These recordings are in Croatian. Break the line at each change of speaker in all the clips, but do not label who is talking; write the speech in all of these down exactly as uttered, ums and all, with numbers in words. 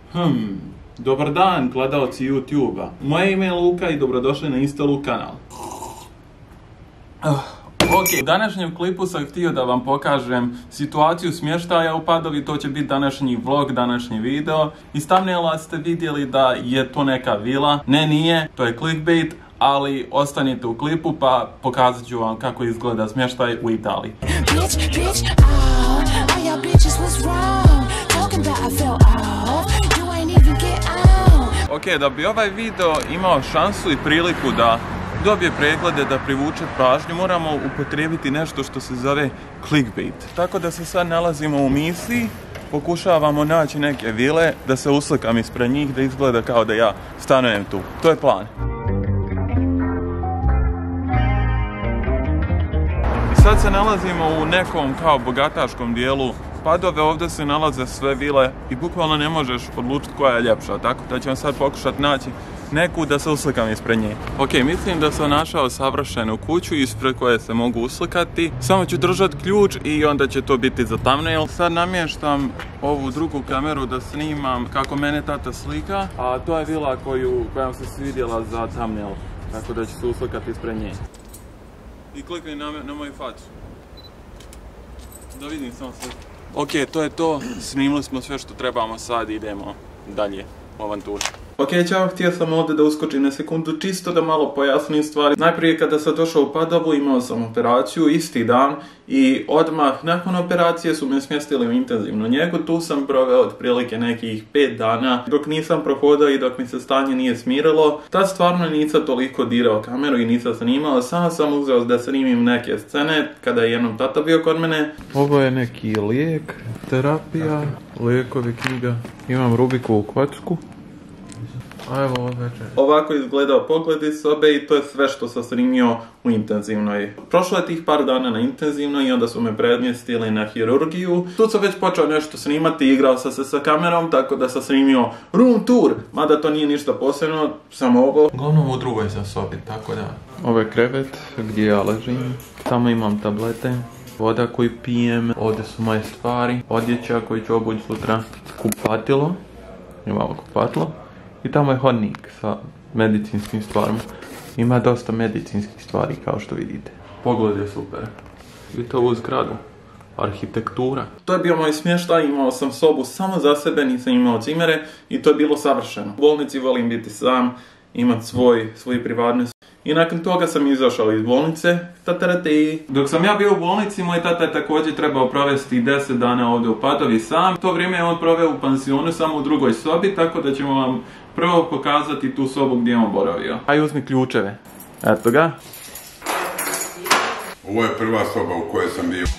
Hmm, dobar dan gledaoci YouTube-a. Moje ime je Luka i dobrodošli na Instalu kanal. Uh, ok, u današnjem klipu sam htio da vam pokažem situaciju smještaja u Padovi, to će biti današnji vlog, današnji video. Iz thumbnaila ste vidjeli da je to neka vila. Ne, nije, to je clickbait, ali ostanite u klipu pa pokazat ću vam kako izgleda smještaj u Italiji. Bitch, bitch, oh, all y'all bitches was wrong, talking about I fell off, you ain't even get out. Ok, da bi ovaj video imao šansu i priliku da dobije preglede, da privuče pažnju, moramo upotrijebiti nešto što se zove clickbait. Tako da se sad nalazimo u misiji, pokušavamo naći neke vile, da se uslikam ispred njih, da izgleda kao da ja stanujem tu. To je plan. Sad se nalazimo u nekom kao bogataškom dijelu Padove, ovdje se nalaze sve vile i bukvalno ne možeš odlučiti koja je ljepša, tako da ćemo sad pokušati naći neku da se uslikam ispred nje. Ok, mislim da sam našao savršenu kuću ispred koje se mogu uslikati. Samo ću držati ključ i onda će to biti za thumbnail. Sad namještam ovu drugu kameru da snimam kako mene tata slika, a to je vila koju, koja se svidjela za thumbnail, tako da ću se uslikati ispred nje. I klikni na, na moju facu. Da vidim samo sve. Ok, to je to. Snimili smo sve što trebamo, sad idemo dalje u avanturu. Ok, čao, htio sam ovdje da uskočim na sekundu, čisto da malo pojasnim stvari. Najprije kada sam došao u Padovu imao sam operaciju isti dan i odmah nakon operacije su me smjestili u intenzivnu njegu. Tu sam proveo otprilike nekih pet dana dok nisam prohodao i dok mi se stanje nije smirilo. Tad stvarno nisam toliko dirao kameru i nisam snimao, samo sam uzeo da snimim neke scene kada je jednom tata bio kod mene. Ovo je neki lijek, terapija, lijekovi, knjiga. Imam Rubikovu kocku. A evo večer. Ovako izgledao pogled iz sobe i to je sve što sam snimio u intenzivnoj. Prošlo je tih par dana na intenzivnoj i onda su me predmjestili na hirurgiju. Tu sam već počeo nešto snimati, igrao sam se sa kamerom, tako da sam snimio room tour. Mada to nije ništa posebno, samo ovo. Uglavnom u drugoj sam sobi, tako da. Ovo je krevet gdje ja ležim. Tamo imam tablete, voda koju pijem, ovdje su moje stvari, odjeća koju ću obući sutra, kupatilo. Imamo kupatilo. I tamo je hodnik sa medicinskim stvarima. Ima dosta medicinskih stvari kao što vidite. Pogled je super. Vidite ovu zgradu. Arhitektura. To je bio moj smještaj, imao sam sobu samo za sebe, nisam imao cimere i to je bilo savršeno. U bolnici volim biti sam, imati svoj, svoj privatnost. I nakon toga sam izašao iz bolnice. Tatarati. Dok sam ja bio u bolnici, moj tata je također trebao provesti deset dana ovdje u Padovi sam. To vrijeme je on proveo u pansionu, samo u drugoj sobi, tako da ćemo vam prvo pokazati tu sobu gdje je on boravio. Aj uzmi ključeve. Eto ga.
Ovo je prva soba u kojoj sam bio.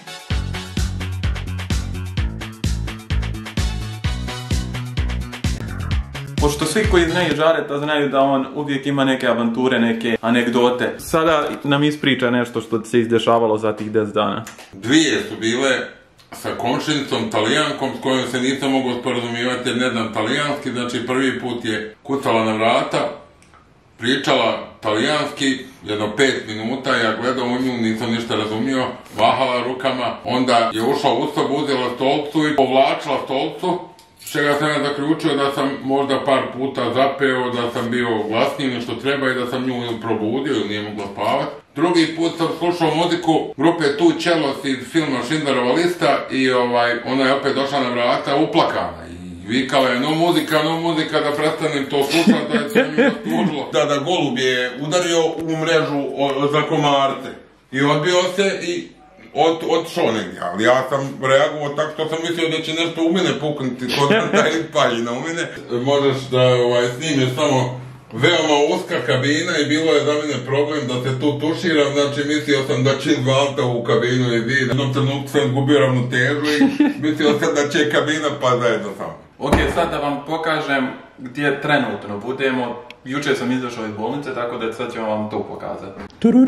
Pošto svi koji znaju Žareta znaju da on uvijek ima neke avanture, neke anegdote. Sada nam ispriča nešto što se izdešavalo za tih deset dana.
Dvije su bile sa komšinicom, talijankom, s kojom se nisam mogao sporazumijevati jer ne znam talijanski. Znači prvi put je kucala na vrata, pričala talijanski, jedno pet minuta, ja gledao u nju, nisam ništa razumio, vahala rukama, onda je ušla u sobu, uzela stolcu i povlačila stolcu. Čega sam ja zaključio da sam možda par puta zapeo, da sam bio glasniji nešto treba i da sam nju probudio ili nije mogla spavati. Drugi put sam slušao muziku grupe Tu Čelos iz filma Schindlerova lista i ovaj, ona je opet došla na vrata uplakana i vikala je no muzika, no muzika, da prestanem to slušati, da je se mi naslužilo. Da, da golub je udario u mrežu o, za komarce i odbio se i Od, odšao negdje, ali ja sam reagovao tako što sam mislio da će nešto u mene puknuti, kod tajnih paljina u mene. Možeš da ovaj, snimiš samo veoma uska kabina i bilo je za mene problem da se tu tuširam, znači mislio sam da će izvalta u kabinu i vid. U jednom trenutku sam gubio ravnotežu i mislio sam da će kabina pa zajedno samo.
Ok, sad da vam pokažem gdje trenutno budemo. Jučer sam izašao iz bolnice, tako da sad ćemo vam to pokazati.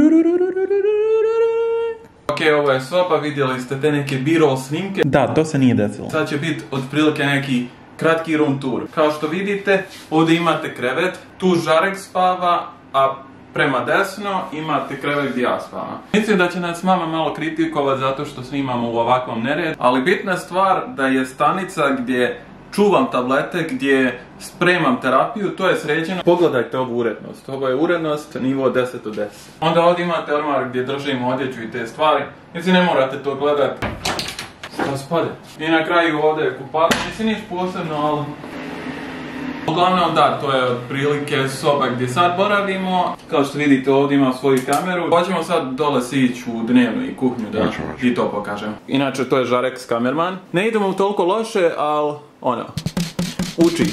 Ok, ovo je soba, vidjeli ste te neke B-roll snimke. Da, to se nije desilo. Sad će biti otprilike neki kratki room tour. Kao što vidite, ovdje imate krevet, tu Žarek spava, a prema desno imate krevet gdje ja spavam. Mislim da će nas mama malo kritikovati zato što snimamo u ovakvom neredu, ali bitna stvar da je stanica gdje čuvam tablete, gdje spremam terapiju, to je sređeno. Pogledajte ovu urednost, ovo je urednost nivo deset od deset. Onda ovdje imate ormar gdje držimo odjeću i te stvari, mislim ne morate to gledati. Šta spade? I na kraju ovdje je kupač, mislim niš posebno, ali... Uglavnom da, to je otprilike soba gdje sad boravimo. Kao što vidite ovdje imam svoju kameru. Hoćemo sad dole sići u dnevnu i kuhnju da i to pokažem. Inače to je Žarex kamerman. Ne idemo u toliko loše, ali ono, uči.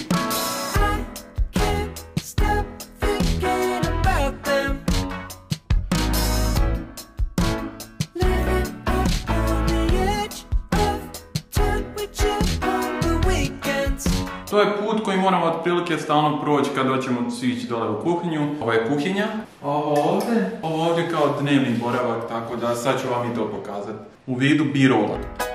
To je put koji moramo otprilike stalno proći kad hoćemo sići dole u kuhinju. Ovo je kuhinja. Ovo ovdje, ovo ovdje kao dnevni boravak, tako da sad ću vam i to pokazati. U vidu birola.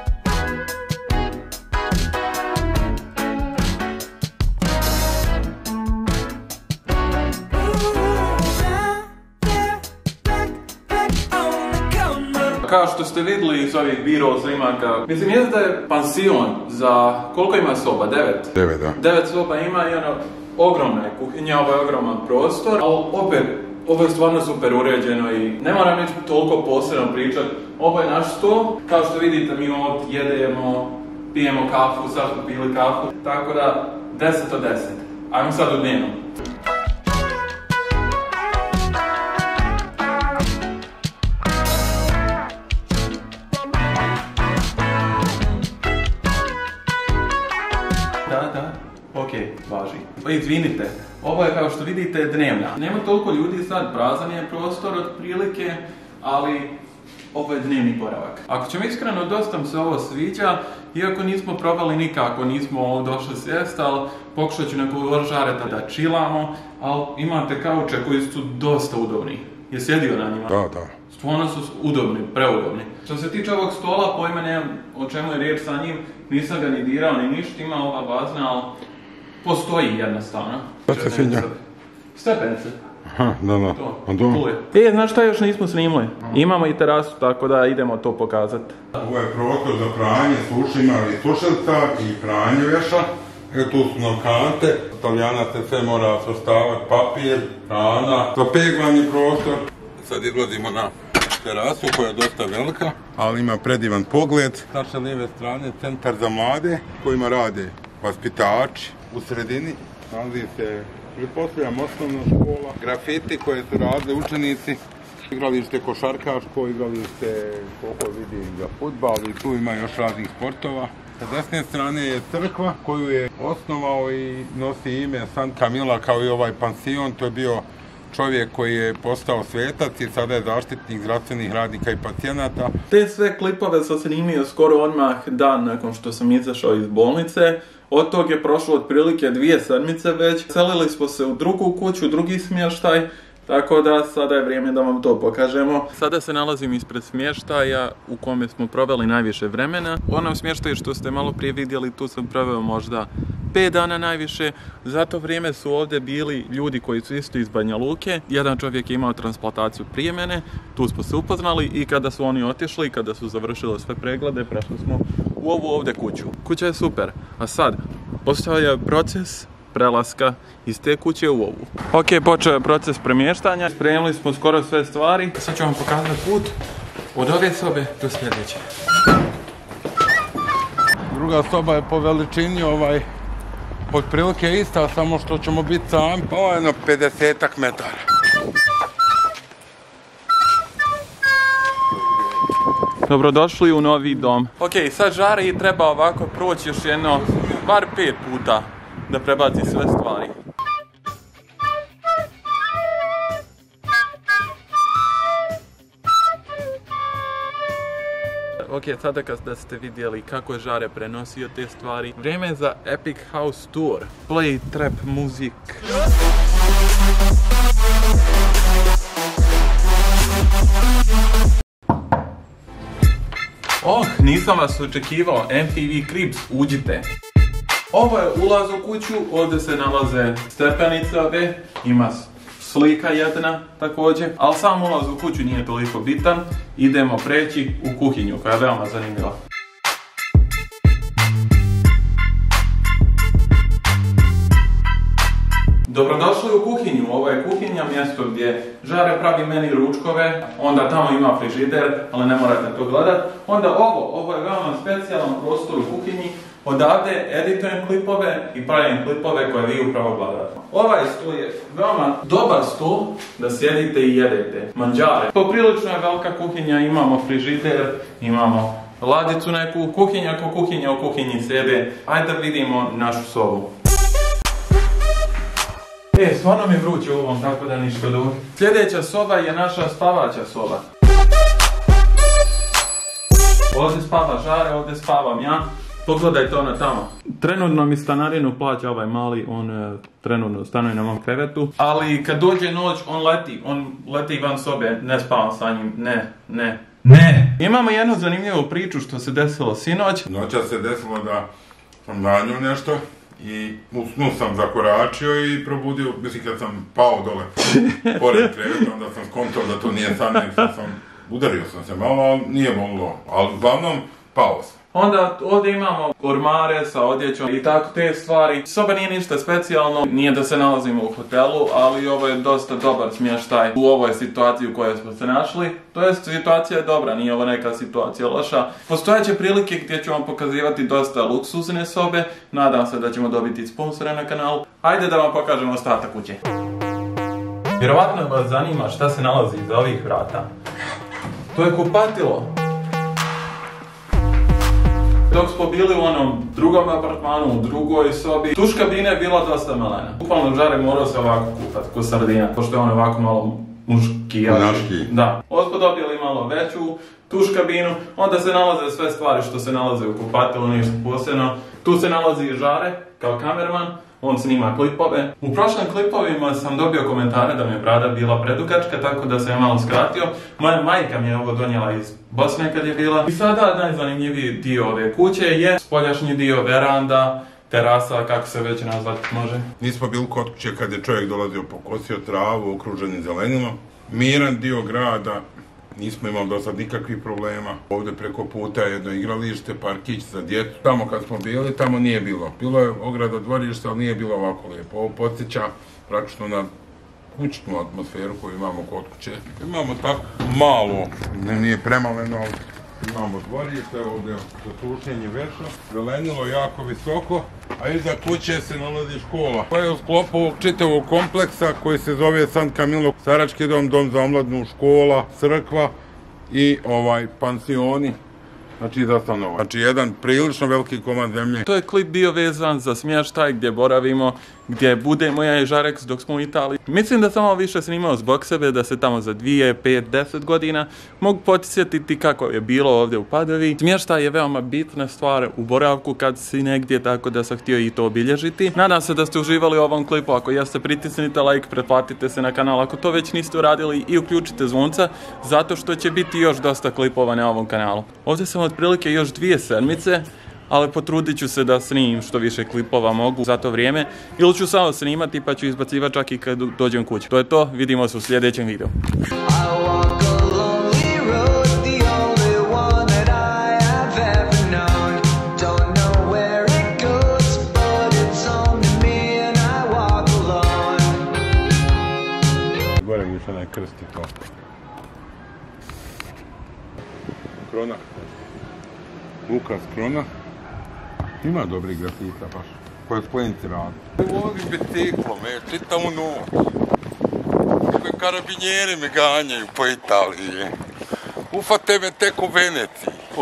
Kao što ste vidjeli iz ovih birol snimaka, mislim je da je pansion za, koliko ima soba? Devet?
Devet, da.
Devet soba ima i ono, ogromna je kuhinja, ovo je ogroman prostor, ali opet, ovo je stvarno super uređeno i ne moram nič toliko posebno pričati. Ovo je naš sto, kao što vidite mi ovdje jedemo, pijemo kafu, sad smo pili kafu, tako da deset od deset. Ajmo sad u dnevnu. Da, da, okej, važi. Izvinite, ovo je kao što vidite dnevna. Nema toliko ljudi sad, prazan je prostor otprilike, ali ovo je dnevni boravak. Ako ćemo iskreno, dosta mi se ovo sviđa, iako nismo probali nikako, nismo došli sjest, ali pokušat ću nekog žareta da chillamo, ali imate kauče koji su dosta udobni. Je sjedio na njima?
Da, da.
Stvarno su udobni, preudobni. Što se tiče ovog stola, pojma nemam o čemu je riječ sa njim, nisam ga ni dirao ni ništa, ima ova bazna, ali postoji jednostavno.
Šta se sviđa?
Stepenice.
Aha, da, da.
To, e, znaš šta još nismo snimili? Imamo i terasu, tako da idemo to pokazati.
Ovo je prostor za pranje, suši, ima i sušelca i pranje veša. Evo tu su nam kante, Italijana se sve mora sastavati, papir, hrana, za peglani prostor. Sad izlazimo na terasu koja je dosta velika, ali ima predivan pogled. S naše lijeve strane centar za mlade kojima rade vaspitači. U sredini nalazi se, pretpostavljam, osnovna škola, grafiti koje su radili učenici, igralište košarkaško, igralište, koliko vidim, za fudbal i tu ima još raznih sportova. Sa desne strane je crkva koju je osnovao i nosi ime San Camila kao i ovaj pansion. To je bio čovjek koji je postao svetac i sada je zaštitnik zdravstvenih radnika i pacijenata.
Te sve klipove sam snimio skoro odmah dan nakon što sam izašao iz bolnice. Od tog je prošlo otprilike dvije sedmice već. Selili smo se u drugu kuću, drugi smještaj. Tako da sada je vrijeme da vam to pokažemo. Sada se nalazim ispred smještaja u kome smo proveli najviše vremena. U onom smještaju što ste malo prije vidjeli, tu sam proveo možda pet dana najviše. Za to vrijeme su ovdje bili ljudi koji su isto iz Banja Luke. Jedan čovjek je imao transplantaciju prije mene, tu smo se upoznali i kada su oni otišli, kada su završili sve preglede, prešli smo u ovu ovdje kuću. Kuća je super, a sad postoji proces prelaska iz te kuće u ovu. Ok, počeo je proces premještanja, spremili smo skoro sve stvari. Sad ću vam pokazati put od ove sobe do sljedeće.
Druga soba je po veličini ovaj, otprilike ista, samo što ćemo biti sami. Ovo je jedno pedesetak metara.
Dobrodošli u novi dom. Ok, sad Žare i treba ovako proći još jedno, bar pet puta da prebaci sve stvari. Ok, sada kada ste vidjeli kako je Žare prenosio te stvari, vrijeme je za Epic House Tour. Play trap music. Oh, nisam vas očekivao, M T V Cribs, uđite. Ovo je ulaz u kuću, ovdje se nalaze stepenice ove, ima slika jedna također, ali sam ulaz u kuću nije toliko bitan. Idemo preći u kuhinju koja je veoma zanimljiva. Dobrodošli u kuhinju. Ovo je kuhinja, mjesto gdje Žare pravi meni ručkove, onda tamo ima frižider, ali ne morate to gledat. Onda ovo, ovo je veoma specijalan prostor u kuhinji. Odavde editujem klipove i pravim klipove koje vi upravo gledate. Ovaj stol je veoma dobar stol da sjedite i jedete manđare. Poprilično je velika kuhinja, imamo frižider, imamo ladicu neku, kuhinja ko kuhinja u kuhinji sebe. Ajde da vidimo našu sobu. E, stvarno mi vruće u ovom, tako da ništa dobro. Sljedeća soba je naša spavaća soba. Ovdje spava Žare, ovdje spavam ja. Pogledajte ona tamo. Trenutno mi stanarinu plaća ovaj mali, on e, trenutno stanuje na mom krevetu. Ali kad dođe noć, on leti, on leti van sobe, ne spavam sa njim, ne, ne. Ne! Imamo jednu zanimljivu priču što se desilo sinoć.
Noća se desilo da sam danio nešto i u snu sam zakoračio i probudio, mislim kad sam pao dole pored kreveta, onda sam skontao da to nije san, nek sam, sam udario sam se malo, ali nije bolilo, ali uglavnom pao sam.
Onda ovdje imamo ormare sa odjećom i tako te stvari. Soba nije ništa specijalno, nije da se nalazimo u hotelu, ali ovo je dosta dobar smještaj u ovoj situaciji u kojoj smo se našli. To je situacija je dobra, nije ovo neka situacija loša. Postojeće prilike gdje ću vam pokazivati dosta luksuzne sobe. Nadam se da ćemo dobiti sponsore na kanalu. Hajde da vam pokažemo ostatak kuće. Vjerovatno vas zanima šta se nalazi iza ovih vrata. To je kupatilo. Dok smo bili u onom drugom apartmanu, u drugoj sobi, tuš kabine je bila dosta malena. Bukvalno Žare morao se ovako kupati, ko sardina, pošto je on ovako malo muški.
Muški.
Da. Ovdje smo dobili malo veću tuš kabinu, onda se nalaze sve stvari što se nalaze u kupatilu, ništa posebno. Tu se nalazi i Žare, kao kamerman, on snima klipove. U prošlim klipovima sam dobio komentare da mi je brada bila predugačka, tako da sam je malo skratio. Moja majka mi je ovo donijela iz Bosne kad je bila. I sada najzanimljiviji dio ove kuće je spoljašnji dio, veranda, terasa, kako se već nazvati može.
Nismo bili kod kuće kad je čovjek dolazio, pokosio travu, okruženi zeleninom. Miran dio grada, nismo imali do sad nikakvih problema. Ovdje preko puta je jedno igralište, parkić za djecu. Tamo kad smo bili, tamo nije bilo. Bilo je ograda dvorišta, ali nije bilo ovako lijepo. Ovo podsjeća praktično na kućnu atmosferu koju imamo kod kuće. Imamo tako malo, ne, nije premaleno, ali imamo dvorište, ovdje za sušenje veša. Zelenilo jako visoko, a iza kuće se nalazi škola. To je u sklopu ovog čitavog kompleksa koji se zove San Camilo, starački dom, dom za omladnu, škola, crkva i ovaj pansioni. Znači za stanova. Znači jedan prilično veliki komad zemlje.
To je klip bio vezan za smještaj gdje boravimo, gdje budemo ja i Žareks dok smo u Italiji. Mislim da sam ovo više snimao zbog sebe, da se tamo za dvije, pet, deset godina mogu podsjetiti kako je bilo ovdje u Padovi. Smještaj je veoma bitna stvar u boravku kad si negdje, tako da sam htio i to obilježiti. Nadam se da ste uživali u ovom klipu, ako jeste pritisnite like, pretplatite se na kanal ako to već niste uradili i uključite zvonca, zato što će biti još dosta klipova na ovom kanalu. Ovdje sam otprilike još dvije sedmice, ali potrudit ću se da snimim što više klipova mogu za to vrijeme, ili ću samo snimati pa ću izbacivati čak i kad dođem kući. To je to, vidimo se u sljedećem videu.
Gore više ne krsti to. Krona. Lukas Krona. Ima dobrih grafita baš. Koje sklenci radi. Vozi biciklom, je, čitavu noć. Kako karabinjeri me ganjaju po Italiji. Ufate me tek u Veneciji.